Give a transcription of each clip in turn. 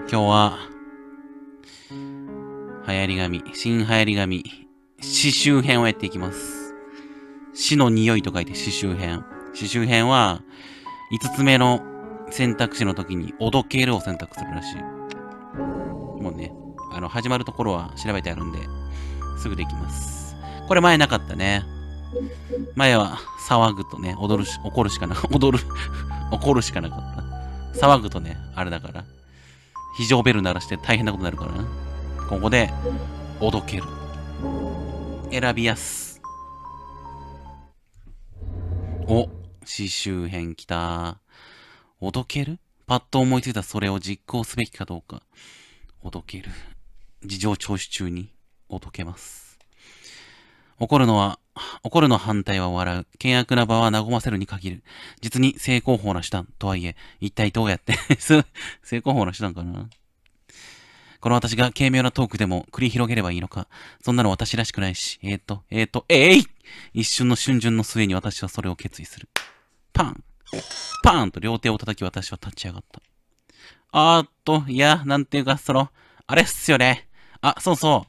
今日は、流行り紙、新流行り紙、詩集編をやっていきます。詩の匂いと書いて詩集編。詩集編は、5つ目の選択肢の時に、おどけるを選択するらしい。もうね、始まるところは調べてあるんで、すぐできます。これ前なかったね。前は、騒ぐとね、怒るしかなかった。騒ぐとね、あれだから。非常ベル鳴らして大変なことになるからな。ここで、おどける。選びやす。お、詩集編きた。おどける？パッと思いついたそれを実行すべきかどうか。おどける。事情聴取中におどけます。怒るの反対は笑う。険悪な場は和ませるに限る。実に正攻法な手段とはいえ、一体どうやって正攻法な手段かな。この私が軽妙なトークでも繰り広げればいいのか。そんなの私らしくないし。一瞬の瞬順の末に私はそれを決意する。パンパーンと両手を叩き私は立ち上がった。いや、なんていうか、あれっすよね。そうそう。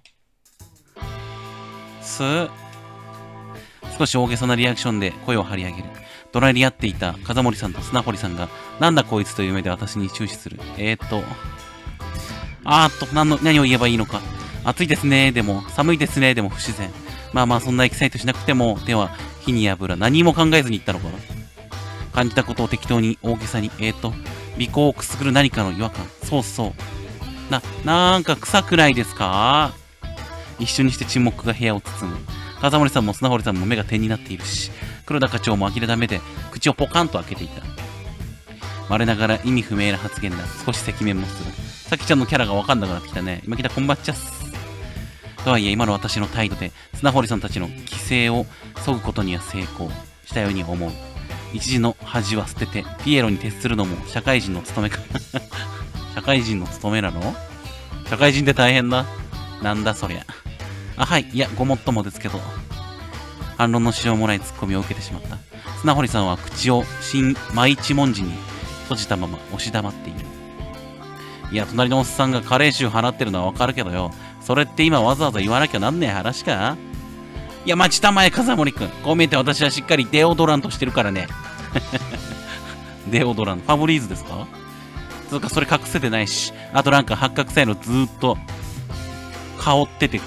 少し大げさなリアクションで声を張り上げる。隣り合っていた風森さんと砂堀さんが、なんだこいつという目で私に注視する。何を言えばいいのか。暑いですね、でも、寒いですね、でも不自然。まあ、そんなエキサイトしなくても、では、火に油、何も考えずに言ったのかな。感じたことを適当に大げさに、尾行をくすぐる何かの違和感。そうそう。なんか臭くないですか？一瞬にして沈黙が部屋を包む。風森さんも砂堀さんも目が点になっているし、黒田課長も呆れた目で口をポカンと開けていた。我ながら意味不明な発言だ。少し赤面もする。さきちゃんのキャラがわかんなくなってきたね。今来たこんばっちゃっす。とはいえ今の私の態度で砂堀さんたちの規制を削ぐことには成功したように思う。一時の恥は捨ててピエロに徹するのも社会人の務めか。社会人の務めなの？社会人って大変だ。なんだそりゃ。はい。いや、ごもっともですけど。反論のしようもないツッコミを受けてしまった。砂堀さんは口を真一文字に閉じたまま押し黙っている。いや、隣のおっさんがカレー臭放ってるのはわかるけどよ。それって今わざわざ言わなきゃなんねえ話か？いや、待ちたまえ、風森くん。こう見えて私はしっかりデオドラントしてるからね。デオドラント。ファブリーズですか？つうか、それ隠せてないし。あとなんか八角臭いのずーっと、香ってて、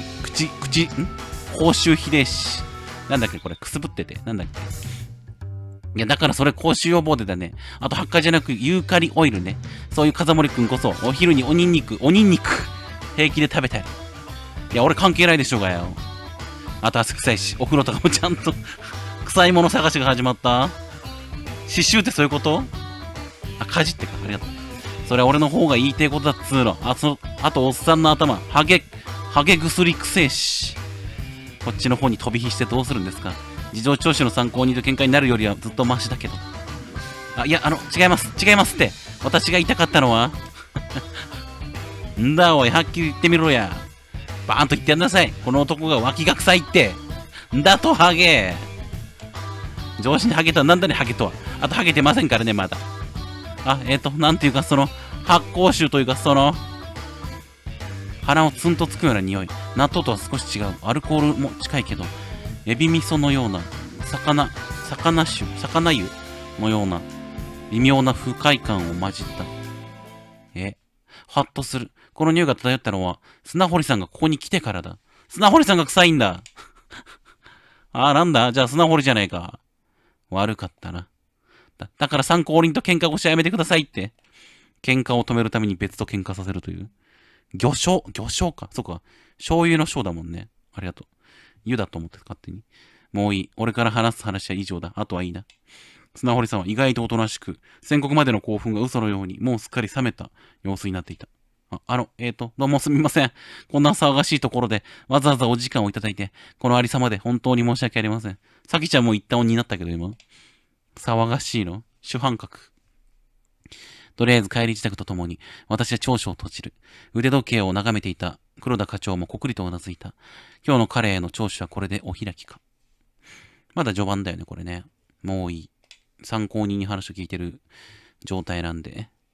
口臭ひでえし。なんだっけこれ、くすぶってて。なんだっけいや、だからそれ口臭予防でだね。あと、発火じゃなく、ユーカリオイルね。そういう風森くんこそ、お昼におにんにく、平気で食べたい。いや、俺関係ないでしょうがよ。あと、汗臭いし、お風呂とかもちゃんと臭いもの探しが始まった。刺繍ってそういうこと？かじってか。ありがとう。それは俺の方が言いてえことだっつうの。あと、おっさんの頭、ハゲ薬くせえし。こっちの方に飛び火してどうするんですか？事情聴取の参考人と喧嘩になるよりはずっとマシだけど。違いますって。私が言いたかったのはんだおい、はっきり言ってみろや。バーンと言ってやんなさい。この男が脇が臭いって。んだと、ハゲ。上司にハゲとはなんだね、ハゲとは。あと、ハゲてませんからね、まだ。なんていうか、発酵臭というか、鼻をツンとつくような匂い。納豆とは少し違う。アルコールも近いけど、エビ味噌のような、魚湯のような、微妙な不快感を混じった。ハッとする。この匂いが漂ったのは、砂堀さんがここに来てからだ。砂堀さんが臭いんだ。なんだじゃあ砂堀じゃないか。悪かったな。だから参考人と喧嘩をしてやめてくださいって。喧嘩を止めるために別と喧嘩させるという。魚醤か。そうか。醤油の醤だもんね。ありがとう。湯だと思って勝手に。もういい。俺から話す話は以上だ。あとはいいな。砂堀さんは意外とおとなしく、宣告までの興奮が嘘のように、もうすっかり冷めた様子になっていた。どうもすみません。こんな騒がしいところで、わざわざお時間をいただいて、このありさまで本当に申し訳ありません。さきちゃんも一旦鬼になったけど今。騒がしいの？主犯格。とりあえず帰り自宅とともに、私は長所を閉じる。腕時計を眺めていた黒田課長もこくりとうなずいた。今日の彼への聴取はこれでお開きか。まだ序盤だよね、これね。もういい。参考人に話を聞いてる状態なんで。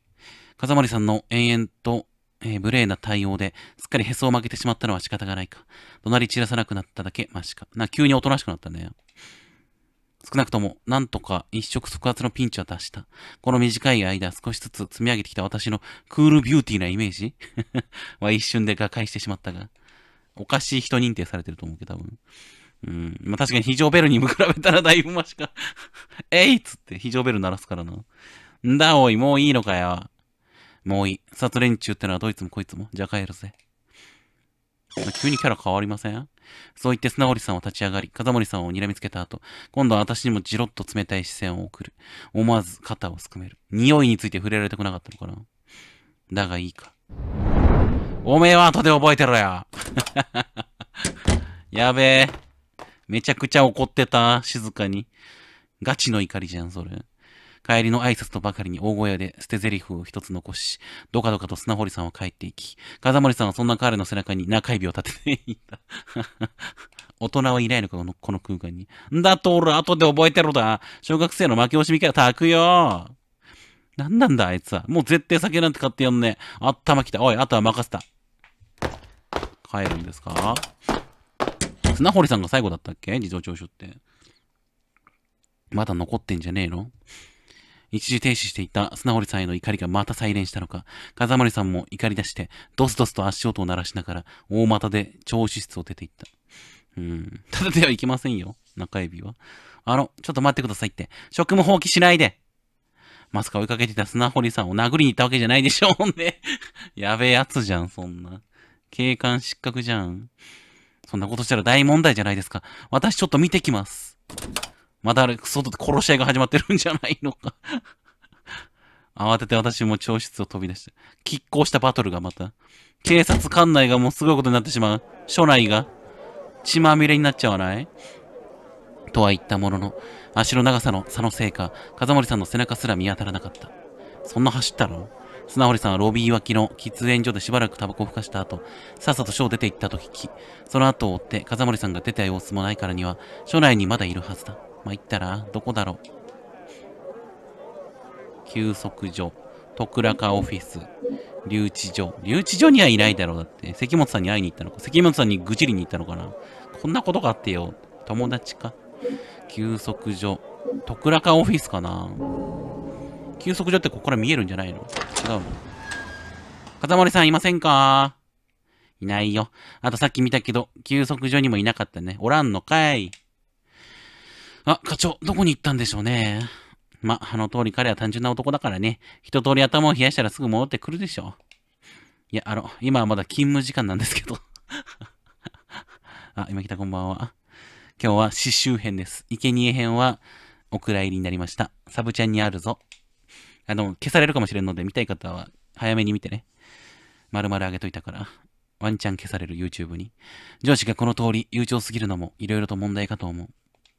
風森さんの延々と、無礼な対応で、すっかりへそを曲げてしまったのは仕方がないか。怒鳴り散らさなくなっただけマシか。急におとなしくなったね。少なくとも、なんとか一触即発のピンチは脱した。この短い間、少しずつ積み上げてきた私のクールビューティーなイメージは一瞬で瓦解してしまったが、おかしい人認定されてると思うけど、多分。まあ、確かに非常ベルに比べたらだいぶマシか。えいっつって非常ベル鳴らすからな。んだおい、もういいのかよ。もういい。殺連中ってのはどいつもこいつも。じゃあ帰るぜ。急にキャラ変わりません？そう言って砂堀さんは立ち上がり、風森さんを睨みつけた後、今度は私にもじろっと冷たい視線を送る。思わず肩をすくめる。匂いについて触れられたくなかったのかな。だがいいか。おめえは後で覚えてろよ。やべえ。めちゃくちゃ怒ってた。静かに。ガチの怒りじゃん、それ。帰りの挨拶とばかりに大声で捨て台詞を一つ残し、どかどかと砂堀さんは帰っていき、風森さんはそんな彼の背中に中指を立てていた。大人はいないのか、この空間に。んだと俺、後で覚えてろだ。小学生の負け惜しみから炊くよ。なんなんだ、あいつは。もう絶対酒なんて買ってやんね。頭きた。おい、あとは任せた。帰るんですか？砂堀さんが最後だったっけ？事情聴取って。まだ残ってんじゃねえの？一時停止していた砂堀さんへの怒りがまた再燃したのか、風森さんも怒り出して、ドスドスと足音を鳴らしながら、大股で調子室を出ていった。ただではいけませんよ、中指は。ちょっと待ってくださいって。職務放棄しないで。まさか追いかけてた砂堀さんを殴りに行ったわけじゃないでしょうね。やべえやつじゃん、そんな。警官失格じゃん。そんなことしたら大問題じゃないですか。私ちょっと見てきます。まだ外で殺し合いが始まってるんじゃないのか。慌てて私も教室を飛び出して。拮抗したバトルがまた。警察官内がもうすごいことになってしまう。署内が血まみれになっちゃわないとは言ったものの、足の長さの差のせいか、風森さんの背中すら見当たらなかった。そんな走ったの？砂堀さんはロビー脇の喫煙所でしばらくタバコをふかした後、さっさと署を出て行ったと聞き、その後を追って風森さんが出た様子もないからには、署内にまだいるはずだ。まあ、行ったら、どこだろう。休息所、徳倉オフィス、留置所。留置所にはいないだろう。だって。関本さんに会いに行ったのか。関本さんに愚痴りに行ったのかな。こんなことがあってよ。友達か。休息所、徳倉オフィスかな。休息所ってここから見えるんじゃないの？違うの？風森さんいませんか？いないよ。あとさっき見たけど、休息所にもいなかったね。おらんのかい。あ、課長、どこに行ったんでしょうね。ま、あの通り彼は単純な男だからね。一通り頭を冷やしたらすぐ戻ってくるでしょう。いや、今はまだ勤務時間なんですけど。あ、今来たこんばんは。今日は刺繍編です。生贄編はお蔵入りになりました。サブチャンにあるぞ。消されるかもしれんので、見たい方は早めに見てね。丸々上げといたから。ワンチャン消される YouTube に。上司がこの通り悠長すぎるのも色々と問題かと思う。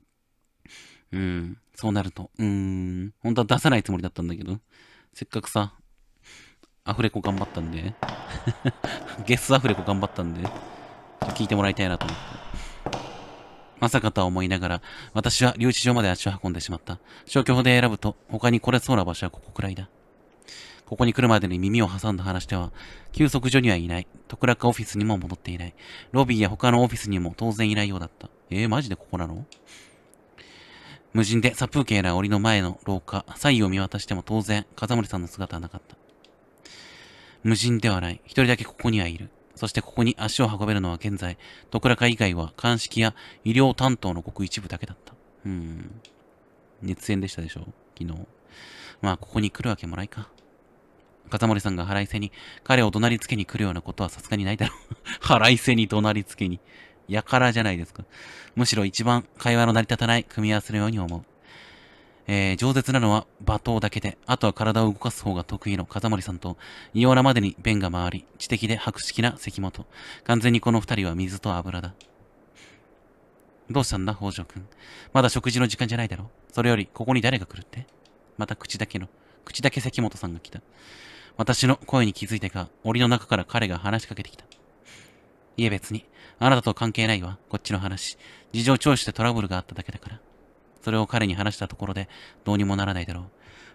そうなると、本当は出さないつもりだったんだけど、せっかくさ、アフレコ頑張ったんで、ゲスアフレコ頑張ったんで、聞いてもらいたいなと思って。まさかとは思いながら、私は留置場まで足を運んでしまった。消去法で選ぶと、他に来れそうな場所はここくらいだ。ここに来るまでに耳を挟んだ話では、休息所にはいない。徳倉オフィスにも戻っていない。ロビーや他のオフィスにも当然いないようだった。マジでここなの？無人で殺風景な檻の前の廊下、左右を見渡しても当然、風森さんの姿はなかった。無人ではない。一人だけここにはいる。そしてここに足を運べるのは現在、徳倉以外は鑑識や医療担当のごく一部だけだった。熱演でしたでしょ昨日。まあ、ここに来るわけもないか。風森さんが腹いせに、彼を怒鳴りつけに来るようなことはさすがにないだろう。腹いせに怒鳴りつけに。やからじゃないですか。むしろ一番会話の成り立たない組み合わせのように思う。饒舌なのは罵倒だけで、あとは体を動かす方が得意の風森さんと、異様なまでに弁が回り、知的で博識な関本。完全にこの二人は水と油だ。どうしたんだ、北条くん。まだ食事の時間じゃないだろ。それより、ここに誰が来るって？また口だけ関本さんが来た。私の声に気づいてか、檻の中から彼が話しかけてきた。いえ別に、あなたと関係ないわ、こっちの話。事情聴取でトラブルがあっただけだから。それを彼に話したところで、どうにもならないだろう。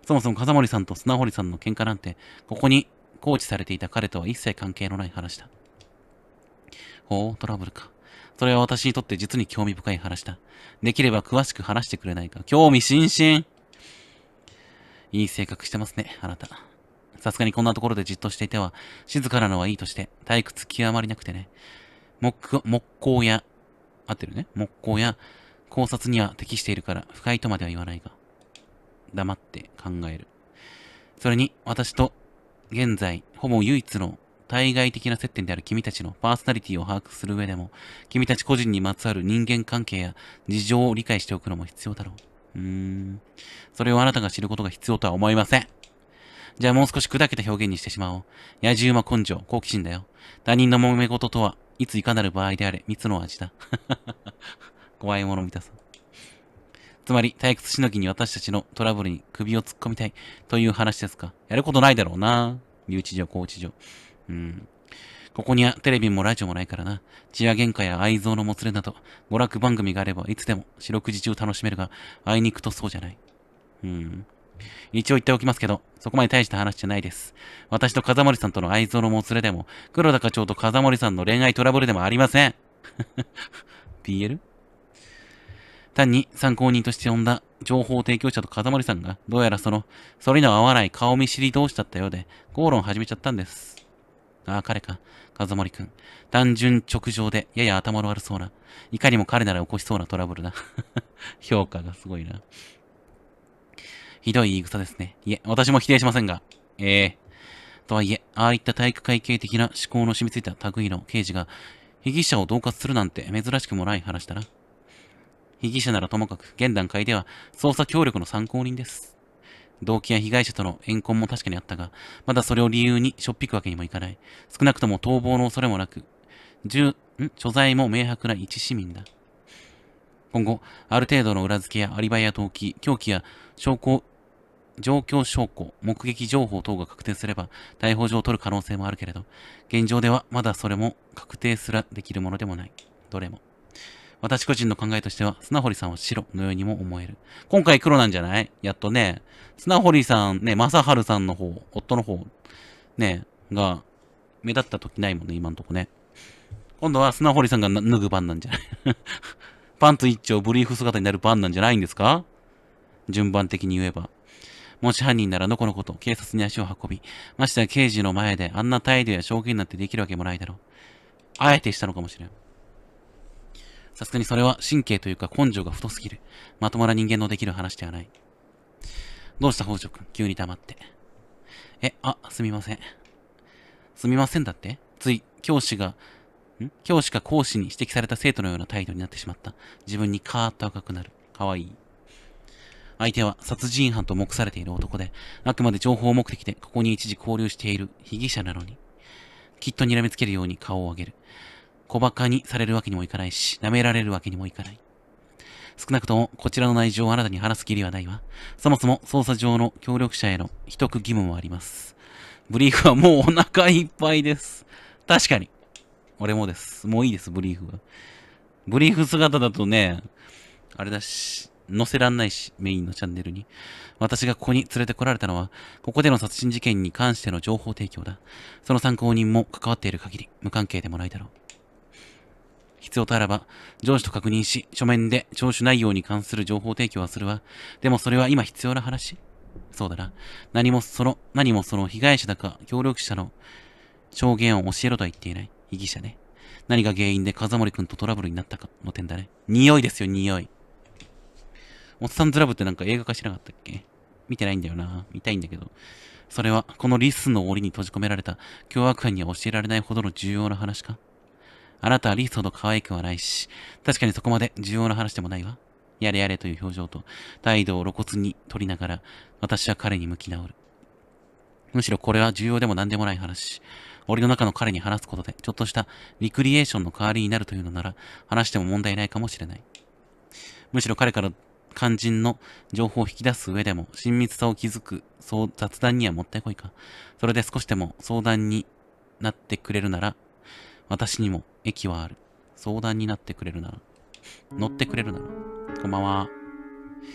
そもそも風森さんと砂堀さんの喧嘩なんて、ここに放置されていた彼とは一切関係のない話だ。ほう、トラブルか。それは私にとって実に興味深い話だ。できれば詳しく話してくれないか。興味津々。いい性格してますね、あなた。さすがにこんなところでじっとしていては、静かなのはいいとして、退屈極まりなくてね。木工や、合ってるね。木工や考察には適しているから、不快とまでは言わないが。黙って考える。それに、私と、現在、ほぼ唯一の対外的な接点である君たちのパーソナリティを把握する上でも、君たち個人にまつわる人間関係や事情を理解しておくのも必要だろう。それをあなたが知ることが必要とは思いません。じゃあもう少し砕けた表現にしてしまおう。野獣馬根性、好奇心だよ。他人の揉め事とは、いついかなる場合であれ、蜜の味だ。怖いもの見たさ。つまり、退屈しのぎに私たちのトラブルに首を突っ込みたいという話ですか。やることないだろうな。留置所、拘置所。ここにはテレビもラジオもないからな。血や喧嘩や愛憎のもつれなど、娯楽番組があればいつでも四六時中楽しめるが、あいにくとそうじゃない。一応言っておきますけど、そこまで大した話じゃないです。私と風森さんとの愛憎のもつれでも、黒田課長と風森さんの恋愛トラブルでもありません。PL？ 単に参考人として呼んだ情報提供者と風森さんが、どうやらそれの合わない顔見知り同士だったようで、口論を始めちゃったんです。ああ、彼か。風森くん。単純直情で、やや頭の悪そうな。いかにも彼なら起こしそうなトラブルだ。評価がすごいな。ひどい言い草ですね。いえ、私も否定しませんが。とはいえ、ああいった体育会系的な思考の染みついた類の刑事が、被疑者を恫喝するなんて珍しくもない話だな。被疑者ならともかく、現段階では捜査協力の参考人です。動機や被害者との怨恨も確かにあったが、まだそれを理由にしょっぴくわけにもいかない。少なくとも逃亡の恐れもなく、所在も明白な一市民だ。今後、ある程度の裏付けやアリバイや動機、凶器や状況証拠、目撃情報等が確定すれば、逮捕状を取る可能性もあるけれど、現状ではまだそれも確定すらできるものでもない。どれも。私個人の考えとしては、砂堀さんは白のようにも思える。今回黒なんじゃない？やっとね、砂堀さん、ね、正春さんの方、夫の方、ね、が、目立った時ないもんね、今んとこね。今度は砂堀さんが脱ぐ番なんじゃないパンツ一丁ブリーフ姿になる番なんじゃないんですか？順番的に言えば。もし犯人ならのこのこと警察に足を運び、ましてや刑事の前であんな態度や証言なんてできるわけもないだろう。あえてしたのかもしれん。さすがにそれは神経というか根性が太すぎる。まともな人間のできる話ではない。どうした北条君、急に黙って。すみません。すみませんだってつい、教師か講師に指摘された生徒のような態度になってしまった。自分にカーッと赤くなる。かわいい。相手は殺人犯と目されている男で、あくまで情報目的でここに一時交流している被疑者なのに、きっと睨みつけるように顔を上げる。小馬鹿にされるわけにもいかないし、舐められるわけにもいかない。少なくとも、こちらの内情をあなたに話す義理はないわ。そもそも、捜査上の協力者への秘匿義務もあります。ブリーフはもうお腹いっぱいです。確かに。俺もです。もういいです、ブリーフは。ブリーフ姿だとね、あれだし、載せらんないし、メインのチャンネルに。私がここに連れてこられたのは、ここでの殺人事件に関しての情報提供だ。その参考人も関わっている限り、無関係でもないだろう。必要とあらば、上司と確認し、書面で聴取内容に関する情報提供はするわ。でもそれは今必要な話？そうだな。何もその被害者だか協力者の証言を教えろとは言っていない。被疑者ね。何が原因で風森くんとトラブルになったかの点だね。匂いですよ、匂い。おっさんずラブってなんか映画化しなかったっけ？見てないんだよな。見たいんだけど。それは、このリスの檻に閉じ込められた凶悪犯には教えられないほどの重要な話か？あなたはリスほど可愛くはないし、確かにそこまで重要な話でもないわ。やれやれという表情と態度を露骨に取りながら、私は彼に向き直る。むしろこれは重要でも何でもない話。檻の中の彼に話すことで、ちょっとしたリクリエーションの代わりになるというのなら、話しても問題ないかもしれない。むしろ彼から肝心の情報を引き出す上でも、親密さを築く、そう雑談にはもってこいか。それで少しでも相談になってくれるなら、私にも益はある。相談になってくれるなら。乗ってくれるなら。こんばんは。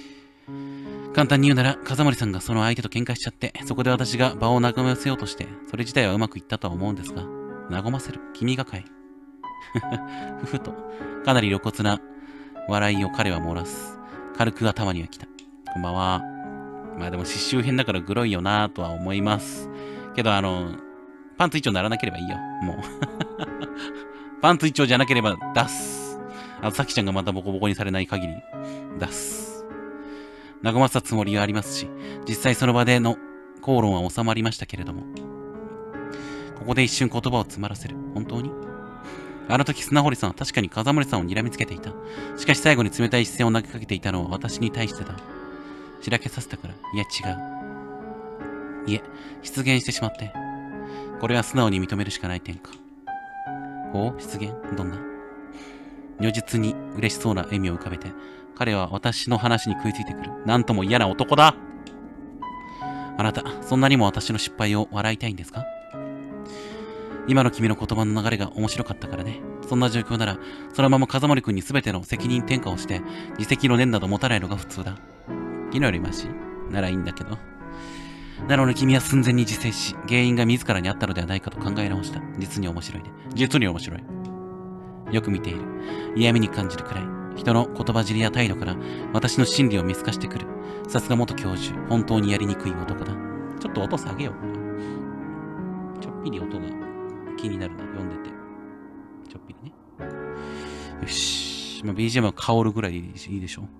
簡単に言うなら、風森さんがその相手と喧嘩しちゃって、そこで私が場を和ませようとして、それ自体はうまくいったとは思うんですが、和ませる君がかい。ふふと、かなり露骨な笑いを彼は漏らす。軽く頭には来た。こんばんは。まあでも、刺繍編だからグロいよなぁとは思います。けど、パンツ一丁にならなければいいよ。もう。パンツ一丁じゃなければ出す。さきちゃんがまたボコボコにされない限り、出す。和ませたつもりはありますし、実際その場での口論は収まりましたけれども。ここで一瞬言葉を詰まらせる。本当に？あの時砂堀さんは確かに風森さんを睨みつけていた。しかし最後に冷たい視線を投げかけていたのは私に対してだ。しらけさせたから。いや違う。いえ、出現してしまって。これは素直に認めるしかない点か。ほう、出現？どんな？如実に嬉しそうな笑みを浮かべて、彼は私の話に食いついてくる。なんとも嫌な男だ。あなた、そんなにも私の失敗を笑いたいんですか？今の君の言葉の流れが面白かったからね。そんな状況なら、そのまま風森君に全ての責任転嫁をして、自責の念など持たないのが普通だ。昨日よりマシならいいんだけど。なのに君は寸前に自制し、原因が自らにあったのではないかと考え直した。実に面白いね。実に面白い。よく見ている。嫌味に感じるくらい。人の言葉尻や態度から私の心理を見透かしてくる。さすが元教授、本当にやりにくい男だ。ちょっと音下げよう。ちょっぴり音が気になるな、読んでて。ちょっぴりね。よし。まあ、BGM は香るぐらいでいいでしょ。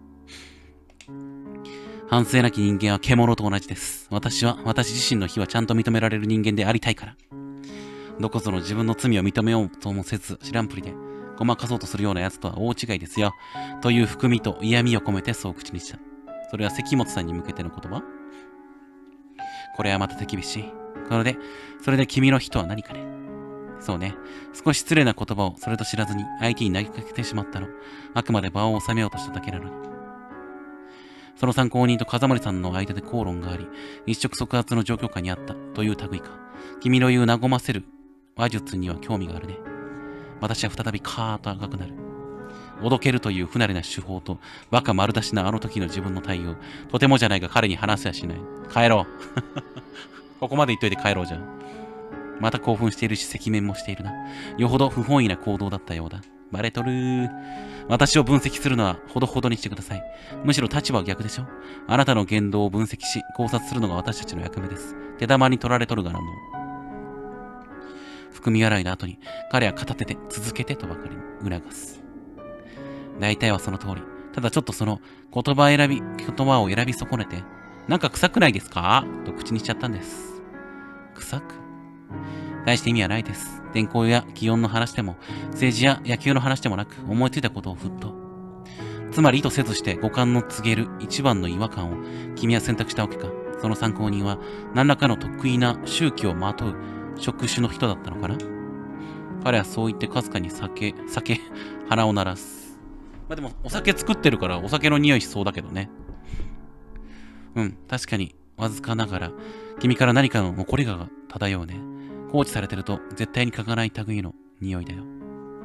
反省なき人間は獣と同じです。私自身の非はちゃんと認められる人間でありたいから。どこぞの自分の罪を認めようともせず、知らんぷりで、ごまかそうとするような奴とは大違いですよ。という含みと嫌味を込めてそう口にした。それは関本さんに向けての言葉？これはまた手厳しい。それで君の非とは何かね。そうね。少し失礼な言葉をそれと知らずに相手に投げかけてしまったの。あくまで場を収めようとしただけなのに。その参考人と風森さんの間で口論があり、一触即発の状況下にあったという類か。君の言う和ませる話術には興味があるね。私は再びカーッと赤くなる。おどけるという不慣れな手法と、バカ丸出しなあの時の自分の対応。とてもじゃないが彼に話せやしない。帰ろう。ここまで言っといて帰ろうじゃん。また興奮しているし、赤面もしているな。よほど不本意な行動だったようだ。バレとるー。私を分析するのはほどほどにしてください。むしろ立場は逆でしょ。あなたの言動を分析し、考察するのが私たちの役目です。手玉に取られとるがなもう。含み洗いの後に、彼は片手で続けてとばかりに促す。大体はその通り。ただちょっとその言葉を選び損ねて、なんか臭くないですかと口にしちゃったんです。臭く？大して意味はないです。天候や気温の話でも、政治や野球の話でもなく、思いついたことをふっと。つまり意図せずして五感の告げる一番の違和感を君は選択したわけか。その参考人は何らかの得意な宗教をまとう職種の人だったのかな。彼はそう言ってかすかに鼻を鳴らす。まあでもお酒作ってるからお酒の匂いしそうだけどね。うん、確かにわずかながら君から何かの残りが漂うね。放置されてると絶対に嗅がない類の匂いだよ。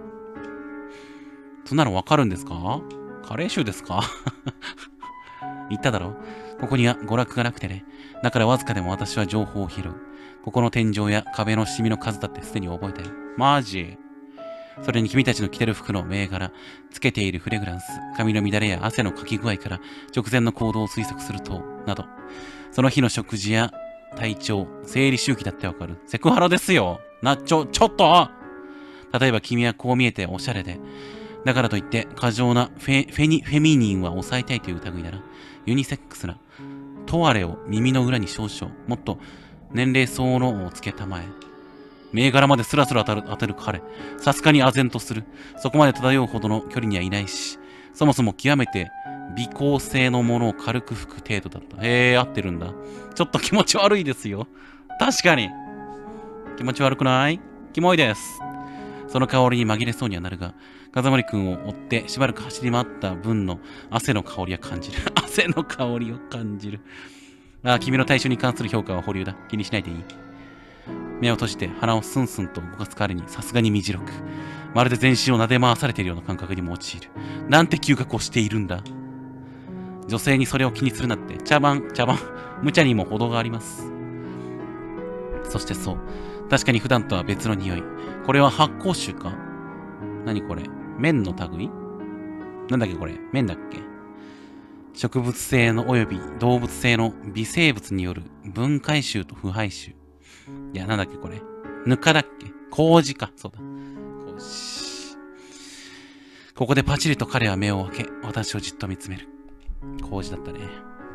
そんなのわかるんですか？カレー臭ですか？言っただろ。ここには娯楽がなくてね。だからわずかでも私は情報を拾う。ここの天井や壁のシミの数だってすでに覚えたよ。マジ？それに君たちの着てる服の銘柄、つけているフレグランス、髪の乱れや汗のかき具合から直前の行動を推測すると、など。その日の食事や体調、生理周期だってわかる。セクハラですよ。ちょっと例えば君はこう見えておしゃれで、だからといって過剰なフェミニンは抑えたいという類なら、ユニセックスな、トワレを耳の裏に少々、もっと年齢相応をつけたまえ。銘柄までスラスラ当てる彼。さすがに唖然とする。そこまで漂うほどの距離にはいないし、そもそも極めて微光性のものを軽く吹く程度だった。合ってるんだ。ちょっと気持ち悪いですよ。確かに。気持ち悪くない？キモいです。その香りに紛れそうにはなるが、風森くんを追ってしばらく走り回った分の汗の香りは感じる。汗の香りを感じる。君の対象に関する評価は保留だ。気にしないでいい。目を閉じて鼻をスンスンと動かす彼にさすがに身白く、まるで全身を撫で回されているような感覚にも陥る。なんて嗅覚をしているんだ。 女性にそれを気にするなって。茶番。無茶にも程があります。そしてそう。確かに普段とは別の匂い。これは発酵臭か？何これ？綿の類？なんだっけこれ？綿だっけ？植物性の及び動物性の微生物による分解臭と腐敗臭。いや、なんだっけこれ？ぬかだっけ？麹か。そうだ。麹。ここでパチリと彼は目を開け、私をじっと見つめる。麹だったね。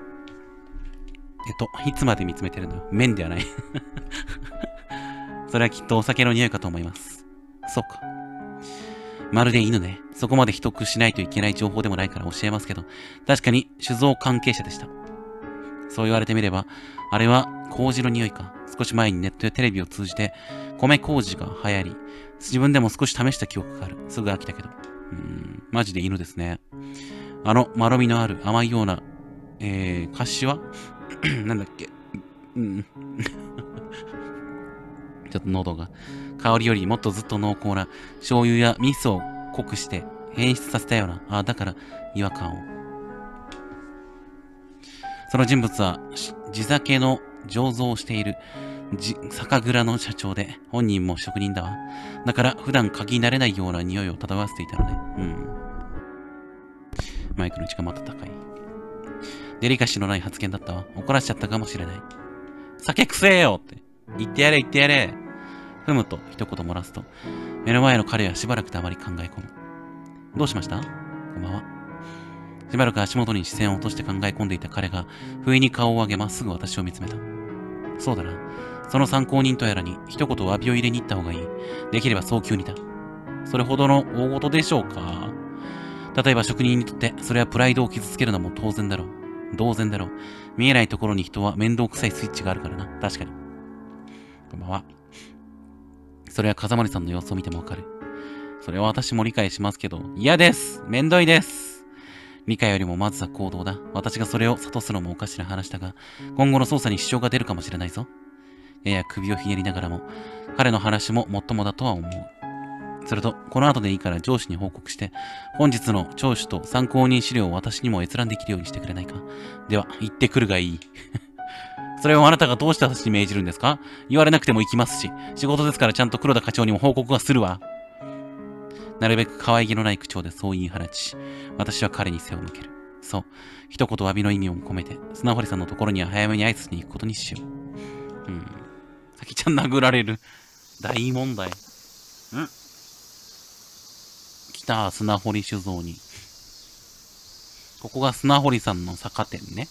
いつまで見つめてるの？麺ではない。それはきっとお酒の匂いかと思います。そうか。まるで犬ね。そこまで秘匿しないといけない情報でもないから教えますけど、確かに酒造関係者でした。そう言われてみれば、あれは麹の匂いか。少し前にネットやテレビを通じて、米麹が流行り、自分でも少し試した記憶がある。すぐ飽きたけど。マジで犬ですね。まろみのある甘いような、柏なんだっけちょっと喉が。香りよりもっとずっと濃厚な醤油や味噌を濃くして変質させたような、だから違和感を。その人物は地酒の醸造をしている酒蔵の社長で、本人も職人だわ。だから普段嗅ぎ慣れないような匂いを漂わせていたのね。マイクの位置がまた高い。デリカシーのない発言だったわ。怒らしちゃったかもしれない。酒くせえよって言ってやれ。ふむと一言漏らすと、目の前の彼はしばらく黙り考え込む。どうしました？こんばんは。しばらく足元に視線を落として考え込んでいた彼が、不意に顔を上げまっすぐ私を見つめた。そうだな。その参考人とやらに一言詫びを入れに行った方がいい。できれば早急にだ。それほどの大事でしょうか？例えば職人にとってそれはプライドを傷つけるのも当然だろう。同然だろう。見えないところに人は面倒くさいスイッチがあるからな。確かに。こんばんは。それは風森さんの様子を見てもわかる。それは私も理解しますけど、嫌です。めんどいです。理解よりもまずは行動だ。私がそれを諭すのもおかしな話だが、今後の捜査に支障が出るかもしれないぞ。やや首をひねりながらも、彼の話ももっともだとは思う。すると、この後でいいから上司に報告して、本日の聴取と参考人資料を私にも閲覧できるようにしてくれないか。では、行ってくるがいい。それをあなたがどうして私に命じるんですか？言われなくても行きますし、仕事ですからちゃんと黒田課長にも報告はするわ。なるべく可愛げのない口調でそう言い放ち、私は彼に背を向ける。そう、一言詫びの意味を込めて、砂堀さんのところには早めに挨拶に行くことにしよう。さきちゃん殴られる。大問題。来た、砂堀酒造に。ここが砂堀さんの酒店ね。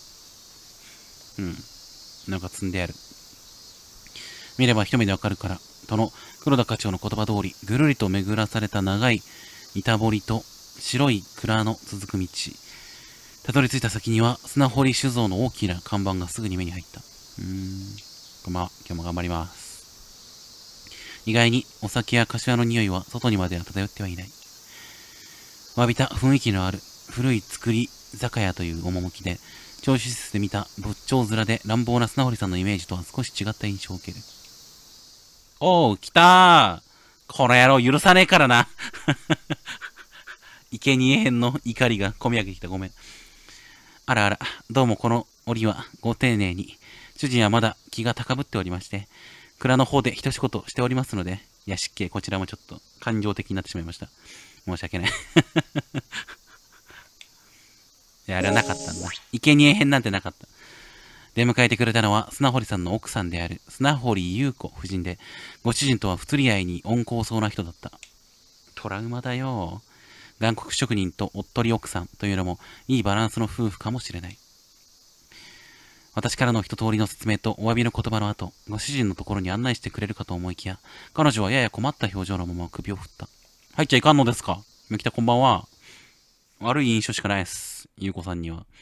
なんか積んである。見れば一目でわかるから、との黒田課長の言葉通り、ぐるりと巡らされた長い板堀と白い蔵の続く道。たどり着いた先には砂堀酒造の大きな看板がすぐに目に入った。こんばんは。今日も頑張ります。意外にお酒や柏の匂いは外にまでは漂ってはいない。わびた雰囲気のある古い造り酒屋という趣で、聴取室で見た仏頂面で乱暴な砂堀さんのイメージとは少し違った印象を受ける。おう、来たー。この野郎許さねえからな。生贄編の怒りが込み上げてきた。ごめん。あらあら、どうもこの折はご丁寧に。主人はまだ気が高ぶっておりまして、蔵の方で一仕事しておりますので、いや、失敬、こちらもちょっと感情的になってしまいました。申し訳ない。いや、あれはなかったんだ。生贄編なんてなかった。出迎えてくれたのは砂堀さんの奥さんである砂堀優子夫人で、ご主人とは不釣り合いに温厚そうな人だった。トラウマだよ。岩国職人とおっとり奥さんというのもいいバランスの夫婦かもしれない。私からの一通りの説明とお詫びの言葉の後、ご主人のところに案内してくれるかと思いきや、彼女はやや困った表情のまま首を振った。入っちゃいかんのですか？みきたこんばんは。悪い印象しかないです。優子さんには。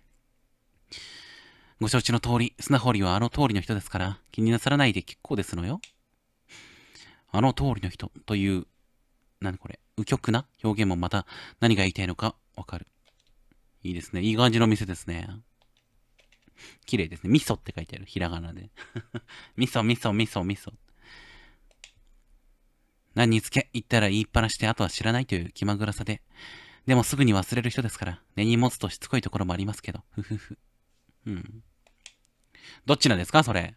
ご承知の通り、砂堀はあの通りの人ですから、気になさらないで結構ですのよ。あの通りの人という、何これ、右極な表現もまた何が言いたいのかわかる。いいですね。いい感じの店ですね。綺麗ですね。味噌って書いてある。ひらがなで。味噌。何につけ言ったら言いっぱなして、あとは知らないという気まぐらさで、 でもすぐに忘れる人ですから、根に持つとしつこいところもありますけど。ふふふ。うん。どっちなんですか、それ。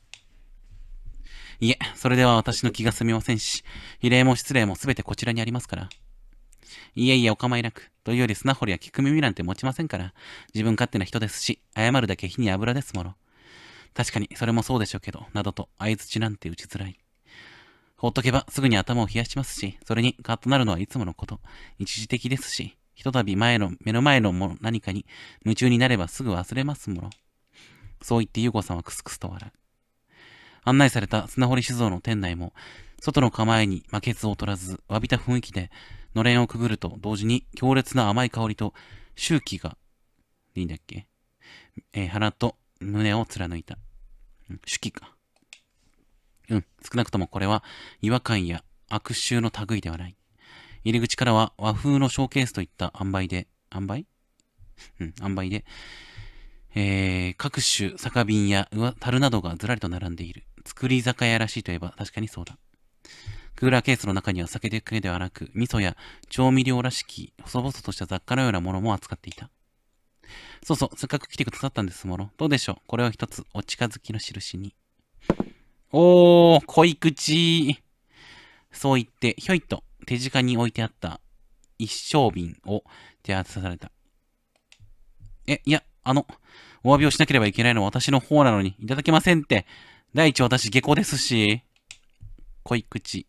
いえ、それでは私の気が済みませんし、比例も失礼もすべてこちらにありますから。いえいえ、お構いなく。というより砂掘りや聞く耳なんて持ちませんから。自分勝手な人ですし、謝るだけ火に油ですもの。確かに、それもそうでしょうけど、などと相槌なんて打ちづらい。ほっとけばすぐに頭を冷やしますし、それにカッとなるのはいつものこと。一時的ですし、ひとたび目の前のもの何かに夢中になればすぐ忘れますもの。そう言って優子さんはクスクスと笑う。案内された砂掘り酒造の店内も、外の構えに負けず劣らず、詫びた雰囲気で、のれんをくぐると同時に強烈な甘い香りと周期が、いいんだっけ、鼻と胸を貫いた。手記か。少なくともこれは違和感や悪臭の類ではない。入り口からは和風のショーケースといった塩梅で、塩梅で、各種酒瓶や樽などがずらりと並んでいる。作り酒屋らしいといえば確かにそうだ。クーラーケースの中には酒だけではなく、味噌や調味料らしき、細々とした雑貨のようなものも扱っていた。そうそう、せっかく来てくださったんですもの。どうでしょう、これを一つお近づきの印に。おー、濃い口。そう言って、ひょいと手近に置いてあった一升瓶を手渡された。いや、お詫びをしなければいけないのは私の方なのに、いただけませんって。第一私下戸ですし。濃い口。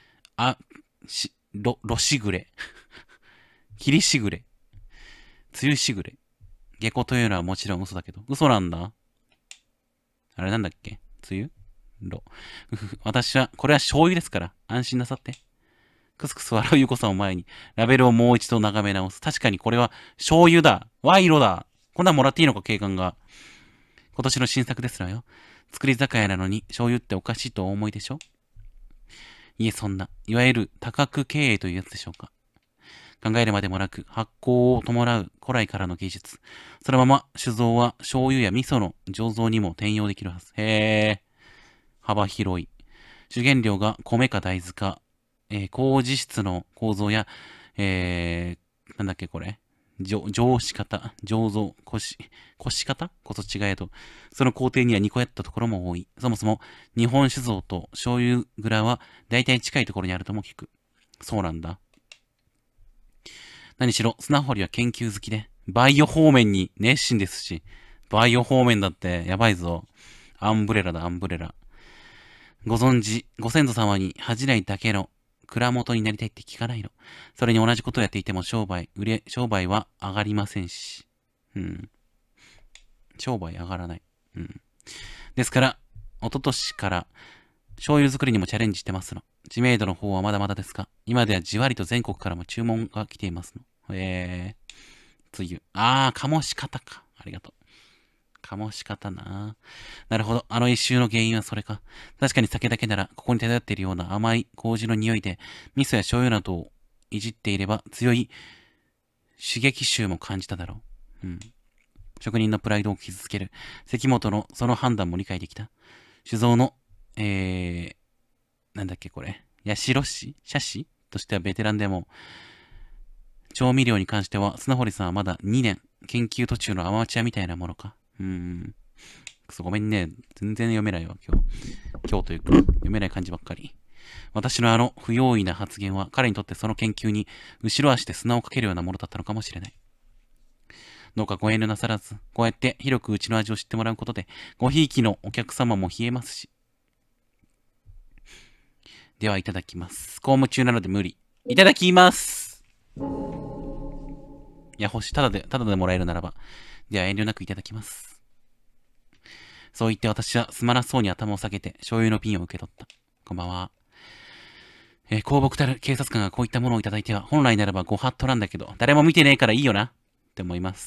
ろしぐれ。霧しぐれ。梅雨しぐれ。下戸というのはもちろん嘘だけど。嘘なんだ。あれなんだっけ、梅雨ろ。私は、これは醤油ですから、安心なさって。クスクス笑うゆこさんを前に、ラベルをもう一度眺め直す。確かにこれは醤油だ。賄賂だ。こんなんもらっていいのか、警官が。今年の新作ですらよ。作り酒屋なのに醤油っておかしいとお思いでしょ。いえ、そんな、いわゆる多角経営というやつでしょうか。考えるまでもなく、発酵を伴う古来からの技術。そのまま酒造は醤油や味噌の醸造にも転用できるはず。へー。幅広い。主原料が米か大豆か、麹質の構造や、なんだっけこれ。醸し方、醸造、こし方こそ違えど、その工程には似こやったところも多い。そもそも、日本酒造と醤油蔵は大体近いところにあるとも聞く。そうなんだ。何しろ、砂掘りは研究好きで、バイオ方面に熱心ですし、バイオ方面だってやばいぞ。アンブレラだ、アンブレラ。ご存知、ご先祖様に恥じないだけの蔵元になりたいって聞かないの。それに同じことをやっていても商売は上がりませんし。商売上がらない。ですから、一昨年から醤油作りにもチャレンジしてますの。知名度の方はまだまだですが、今ではじわりと全国からも注文が来ていますの。つゆ。醸し方か。ありがとう。醸し方な。なるほど。あの一周の原因はそれか。確かに酒だけなら、ここに漂っているような甘い麹の匂いで、味噌や醤油などをいじっていれば、強い刺激臭も感じただろう。職人のプライドを傷つける。関本のその判断も理解できた。酒造の、なんだっけこれ。社士としてはベテランでも、調味料に関しては、砂堀さんはまだ2年、研究途中のアマチュアみたいなものか。ごめんね。全然読めないわ、今日というか、読めない感じばっかり。私のあの不用意な発言は、彼にとってその研究に、後ろ足で砂をかけるようなものだったのかもしれない。どうかご遠慮なさらず、こうやって広くうちの味を知ってもらうことで、ごひいきのお客様も冷えますし。では、いただきます。公務中なので無理。いただきます。いや、ただでもらえるならば。では、遠慮なくいただきます。そう言って私はすまなそうに頭を下げて醤油の瓶を受け取った。こんばんは。公僕たる警察官がこういったものをいただいては、本来ならばご法度なんだけど、誰も見てねえからいいよな。って思います。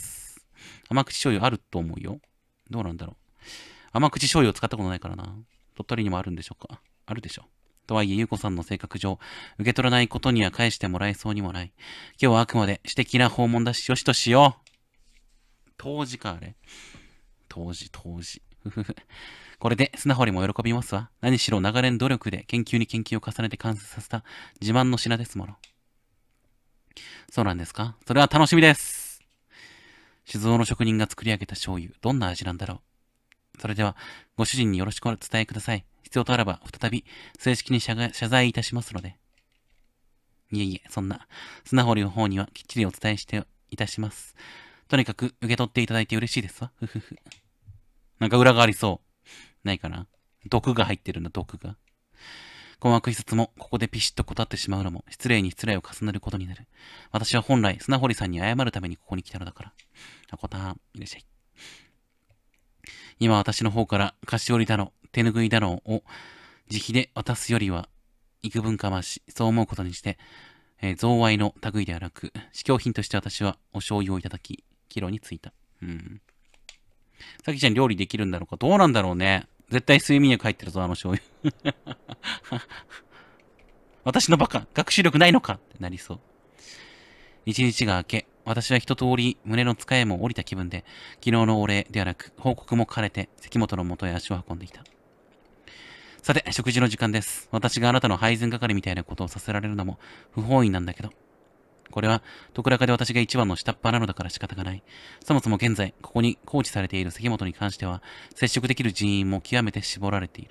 甘口醤油あると思うよ。どうなんだろう。甘口醤油を使ったことないからな。鳥取にもあるんでしょうか。あるでしょ。とはいえ、ゆうこさんの性格上、受け取らないことには返してもらえそうにもない。今日はあくまで私的な訪問だし、よしとしよう。当時か、あれ。当時。これで砂掘りも喜びますわ。何しろ長年努力で研究に研究を重ねて完成させた自慢の品ですもの。 そうなんですか？それは楽しみです。酒造の職人が作り上げた醤油、どんな味なんだろう。それでは、ご主人によろしくお伝えください。必要とあれば、再び、正式に謝罪いたしますので。いえいえ、そんな、砂掘りの方にはきっちりお伝えしていたします。とにかく、受け取っていただいて嬉しいですわ。ふふふ。なんか裏がありそう。ないかな？毒が入ってるんだ、毒が。困惑しつつも、ここでピシッと断ってしまうのも、失礼に失礼を重ねることになる。私は本来、砂堀さんに謝るためにここに来たのだから。あこたん、いらっしゃい。今私の方から菓子折りだの、手拭いだのを自費で渡すよりは、幾分かまし、そう思うことにして、贈賄の類ではなく、試供品として私はお醤油をいただき、帰路に着いた。うん。さきちゃん料理できるんだろうか？どうなんだろうね。絶対睡眠薬入ってるぞ、あの醤油。私のバカ、学習力ないのかってなりそう。一日が明け、私は一通り胸の使いも降りた気分で、昨日のお礼ではなく、報告も兼ねて、関本の元へ足を運んでいた。さて、食事の時間です。私があなたの配膳係みたいなことをさせられるのも不本意なんだけど。これは、徳中で私が一番の下っ端なのだから仕方がない。そもそも現在、ここに放置されている関本に関しては、接触できる人員も極めて絞られている。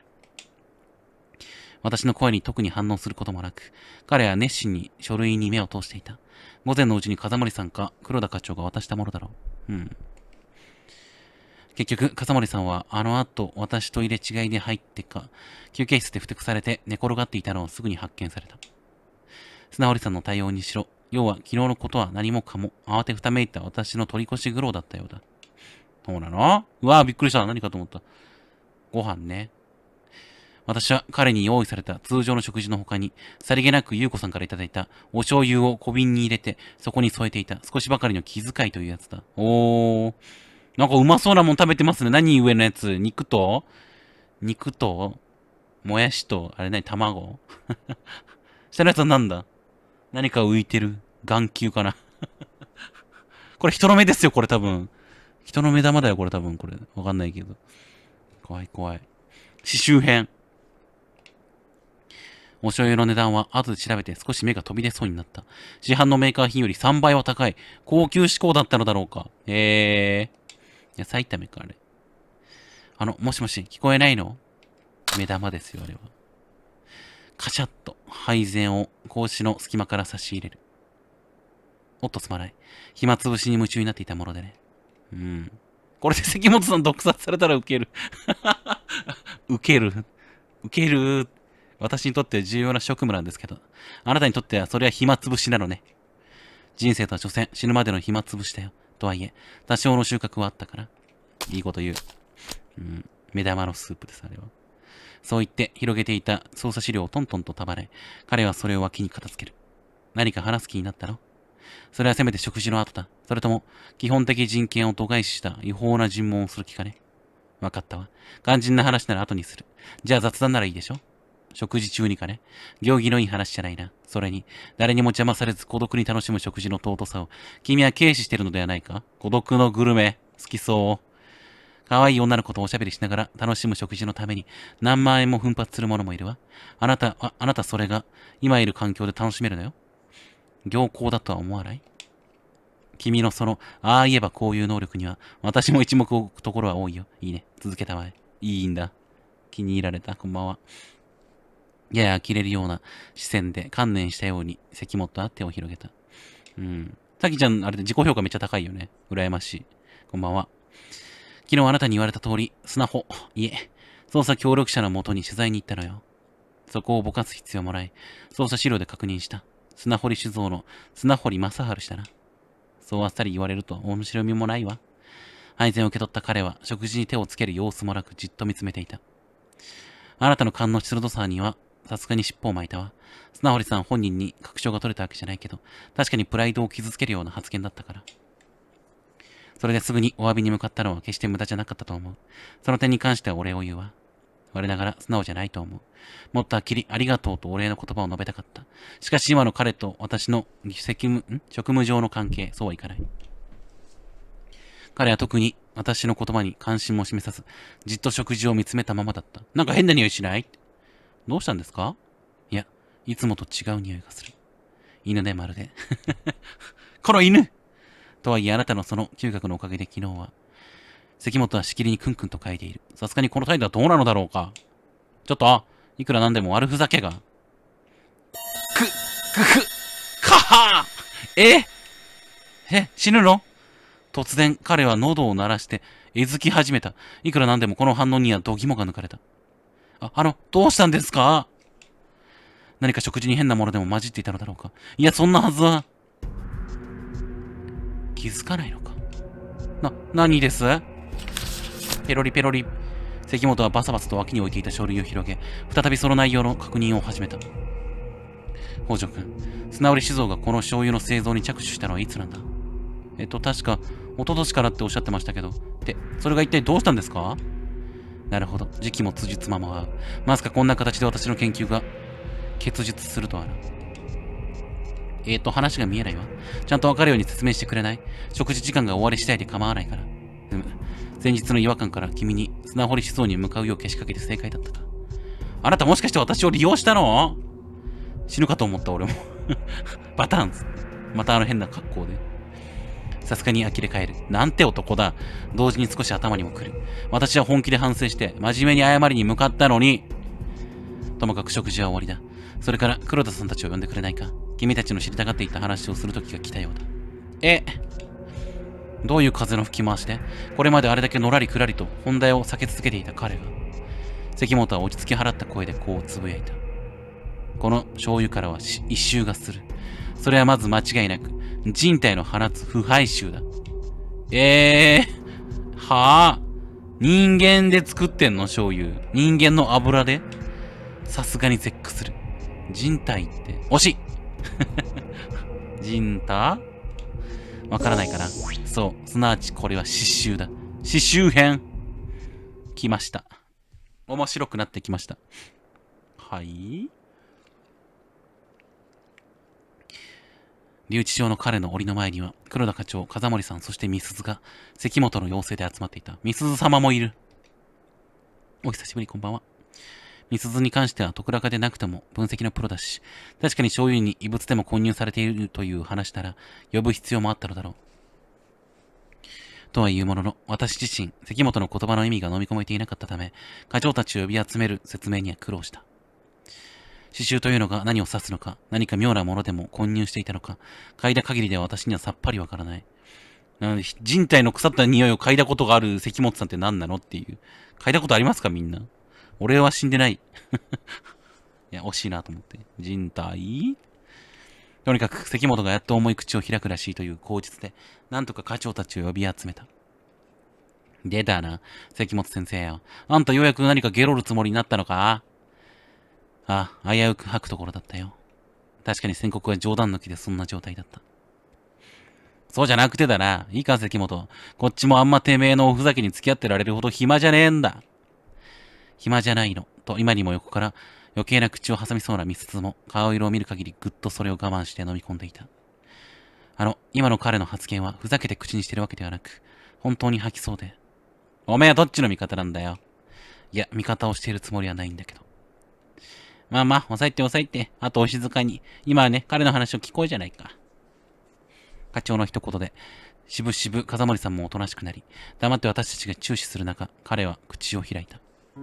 私の声に特に反応することもなく、彼は熱心に書類に目を通していた。午前のうちに風森さんか黒田課長が渡したものだろう。結局、風森さんはあの後、私と入れ違いで入ってか、休憩室でふてくされて寝転がっていたのをすぐに発見された。砂堀さんの対応にしろ、要は昨日のことは何もかも、慌てふためいた私の取り越し苦労だったようだ。そうなの？うわぁ、びっくりした。何かと思った。ご飯ね。私は彼に用意された通常の食事の他に、さりげなく優子さんからいただいたお醤油を小瓶に入れて、そこに添えていた少しばかりの気遣いというやつだ。おー。なんかうまそうなもん食べてますね。何上のやつ？肉ともやしと、あれ何卵下のやつはなんだ？何か浮いてる眼球かなこれ人の目ですよ、これ多分。人の目玉だよ、これ多分。これ。わかんないけど。怖い怖い。刺繍編。お醤油の値段は後で調べて少し目が飛び出そうになった。市販のメーカー品より3倍は高い。高級志向だったのだろうか。野菜炒めか、あれ。もしもし、聞こえないの？目玉ですよ、あれは。カシャッと配膳を格子の隙間から差し入れる。おっとすまない。暇つぶしに夢中になっていたものでね。これで関本さん毒殺されたらウケる。ウケる。ウケる。私にとっては重要な職務なんですけど、あなたにとってはそれは暇つぶしなのね。人生とは所詮死ぬまでの暇つぶしだよ。とはいえ、多少の収穫はあったから。いいこと言う。目玉のスープです、あれは。そう言って広げていた捜査資料をトントンと束ね、彼はそれを脇に片付ける。何か話す気になったの？それはせめて食事の後だ。それとも、基本的人権を度外視した違法な尋問をする気かね。わかったわ。肝心な話なら後にする。じゃあ雑談ならいいでしょ？食事中にかね。行儀のいい話じゃないな。それに、誰にも邪魔されず孤独に楽しむ食事の尊さを、君は軽視してるのではないか？孤独のグルメ、好きそう。可愛い女の子とおしゃべりしながら楽しむ食事のために何万円も奮発する者もいるわ。あなたそれが今いる環境で楽しめるのよ。良好だとは思わない？君のその、ああ言えばこういう能力には、私も一目置くところは多いよ。いいね。続けたわい。いいんだ。気に入られた。こんばんは。やや呆れるような視線で観念したように関本は手を広げた。さきちゃん、あれで自己評価めっちゃ高いよね。羨ましい。こんばんは。昨日あなたに言われた通り、いえ、捜査協力者のもとに取材に行ったのよ。そこをぼかす必要もない。捜査資料で確認した。砂堀酒造の砂堀正治氏だな。そうあっさり言われると面白みもないわ。配膳を受け取った彼は食事に手をつける様子もなくじっと見つめていた。あなたの勘の鋭さにはさすがに尻尾を巻いたわ。砂堀さん本人に確証が取れたわけじゃないけど、確かにプライドを傷つけるような発言だったから。それですぐにお詫びに向かったのは決して無駄じゃなかったと思う。その点に関してはお礼を言うわ。我ながら素直じゃないと思う。もっとはっきりありがとうとお礼の言葉を述べたかった。しかし今の彼と私の職務上の関係、そうはいかない。彼は特に私の言葉に関心も示さず、じっと食事を見つめたままだった。なんか変な匂いしない？どうしたんですか？いや、いつもと違う匂いがする。 犬ね、まるで。この犬とはいえ、あなたのその嗅覚のおかげで昨日は、関本はしきりにクンクンと嗅いでいる。さすがにこの態度はどうなのだろうか。ちょっと、いくらなんでも悪ふざけが。かはー死ぬの？突然、彼は喉を鳴らして、えずき始めた。いくらなんでもこの反応には度肝が抜かれた。どうしたんですか？何か食事に変なものでも混じっていたのだろうか。いや、そんなはずは。気づかないのか。何です？ペロリペロリ。関本はバサバサと脇に置いていた書類を広げ、再びその内容の確認を始めた。北条君、砂折酒造がこの醤油の製造に着手したのはいつなんだ？確か、一昨年からっておっしゃってましたけど。それが一体どうしたんですか？なるほど。時期も辻褄も合う。まさかこんな形で私の研究が結実するとはな。話が見えないわ。ちゃんとわかるように説明してくれない？食事時間が終わり次第で構わないから。前日の違和感から君に砂掘り酒造に向かうようけしかけて正解だったか。あなたもしかして私を利用したの？死ぬかと思った俺も。バタンつって。また変な格好で。さすがに呆れ返る。なんて男だ。同時に少し頭にも来る。私は本気で反省して、真面目に謝りに向かったのに。ともかく食事は終わりだ。それから黒田さんたちを呼んでくれないか。君たちの知りたがっていた話をする時が来たようだ。どういう風の吹き回しで、これまであれだけのらりくらりと本題を避け続けていた彼が、関本は落ち着き払った声でこうつぶやいた。この醤油からは異臭がする。それはまず間違いなく、人体の放つ腐敗臭だ。はぁ、人間で作ってんの醤油。人間の油で？さすがに絶句する。人体って、惜しい人体？わからないかな。そう、すなわちこれは刺繍だ。刺繍編。来ました。面白くなってきました。はい。留置場の彼の檻の前には、黒田課長、風森さん、そして美鈴が、関本の要請で集まっていた。美鈴様もいる。お久しぶり、こんばんは。美鈴に関しては、徳良でなくても分析のプロだし、確かに醤油に異物でも混入されているという話なら、呼ぶ必要もあったのだろう。とはいうものの、私自身、関本の言葉の意味が飲み込めていなかったため、課長たちを呼び集める説明には苦労した。刺繍というのが何を指すのか、何か妙なものでも混入していたのか、嗅いだ限りでは私にはさっぱりわからない。なので、人体の腐った匂いを嗅いだことがある関本さんって何なのっていう。嗅いだことありますかみんな。俺は死んでない。いや、惜しいなと思って。人体？とにかく関本がやっと重い口を開くらしいという口実で、なんとか課長たちを呼び集めた。出たな、関本先生よ。あんたようやく何かゲロるつもりになったのか？危うく吐くところだったよ。確かに宣告は冗談抜きでそんな状態だった。そうじゃなくてだな。いいか、関本。こっちもあんまてめえのおふざけに付き合ってられるほど暇じゃねえんだ。暇じゃないの。と今にも横から余計な口を挟みそうな美鈴も顔色を見る限りぐっとそれを我慢して飲み込んでいた。今の彼の発言はふざけて口にしてるわけではなく、本当に吐きそうで。おめえはどっちの味方なんだよ。いや、味方をしているつもりはないんだけど。まあまあ、抑えて。あとお静かに。今はね、彼の話を聞こうじゃないか。課長の一言で、しぶしぶ風森さんもおとなしくなり、黙って私たちが注視する中、彼は口を開いた。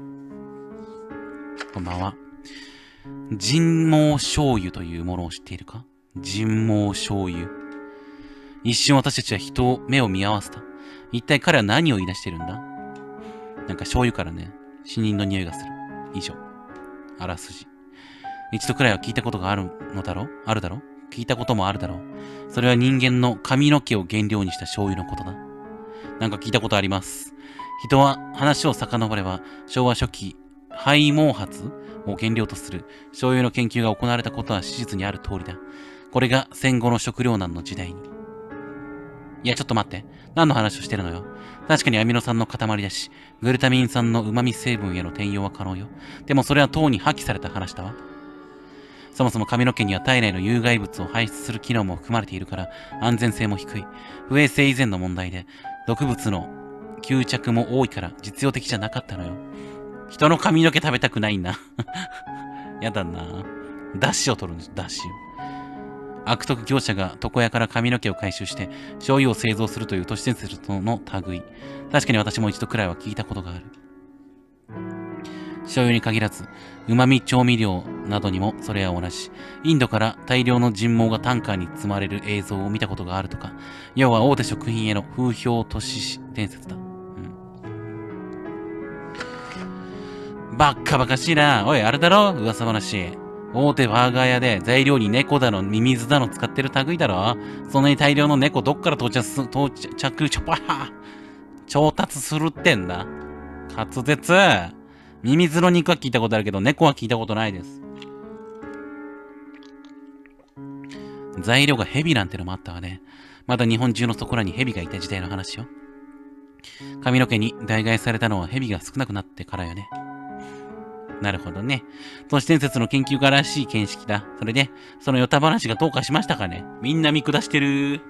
こんばんは。人毛醤油というものを知っているか？人毛醤油。一瞬私たちは目を見合わせた。一体彼は何を言い出してるんだ？なんか醤油からね、死人の匂いがする。以上。あらすじ。一度くらいは聞いたことがあるだろ聞いたこともあるだろう。それは人間の髪の毛を原料にした醤油のことだ。なんか聞いたことあります。人は話を遡れば、昭和初期、肺毛髪を原料とする醤油の研究が行われたことは史実にある通りだ。これが戦後の食糧難の時代に。いや、ちょっと待って。何の話をしてるのよ。確かにアミノ酸の塊だし、グルタミン酸の旨味成分への転用は可能よ。でもそれはとうに破棄された話だわ。そもそも髪の毛には体内の有害物を排出する機能も含まれているから安全性も低い。不衛生以前の問題で、毒物の吸着も多いから実用的じゃなかったのよ。人の髪の毛食べたくないんだ。やだな。ダッシュを取るんです、ダッシュ。 悪徳業者が床屋から髪の毛を回収して醤油を製造するという都市伝説の類。確かに私も一度くらいは聞いたことがある。醤油に限らず、旨味調味料などにもそれは同じ。インドから大量の人毛がタンカーに積まれる映像を見たことがあるとか、要は大手食品への風評都市伝説だ。バッカバカしいな。おい、あれだろ噂話。大手バーガー屋で材料に猫だの、ミミズだの使ってる類だろ。そんなに大量の猫どっから調達するってんだ。滑舌。ミミズの肉は聞いたことあるけど、猫は聞いたことないです。材料がヘビなんてのもあったわね。まだ日本中のそこらにヘビがいた時代の話よ。髪の毛に代替されたのはヘビが少なくなってからよね。なるほどね。都市伝説の研究家らしい見識だ。それで、そのヨタ話がどうかしましたかね。みんな見下してる。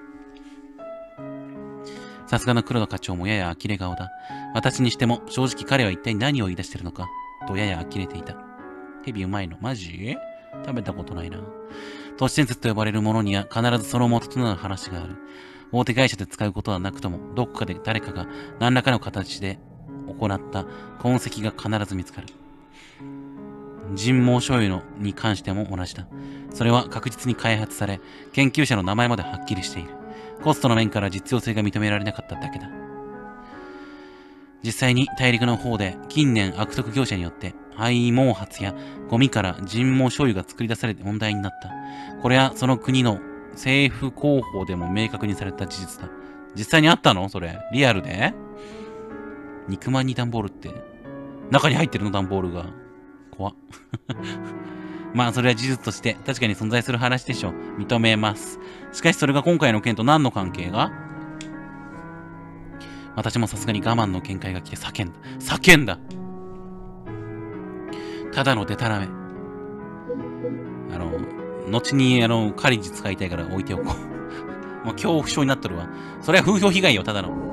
さすがの黒田課長もやや呆れ顔だ。私にしても、正直彼は一体何を言い出してるのか、とやや呆れていた。ヘビうまいのマジ？食べたことないな。都市伝説と呼ばれるものには必ずその元となる話がある。大手会社で使うことはなくとも、どこかで誰かが何らかの形で行った痕跡が必ず見つかる。人毛醤油に関しても同じだ。それは確実に開発され、研究者の名前まではっきりしている。コストの面から実用性が認められなかっただけだ。実際に大陸の方で近年悪徳業者によって廃毛髪やゴミから人毛醤油が作り出されて問題になった。これはその国の政府広報でも明確にされた事実だ。実際にあったのそれ。リアルで肉まんに段ボールって。中に入ってるの段ボールが。怖っ。まあそれは事実として確かに存在する話でしょう。認めます。しかしそれが今回の件と何の関係が？私もさすがに我慢の限界が来て叫んだ。叫んだ！ただのデタラメ。後にカリジ使いたいから置いておこう。もう恐怖症になっとるわ。それは風評被害よ、ただの。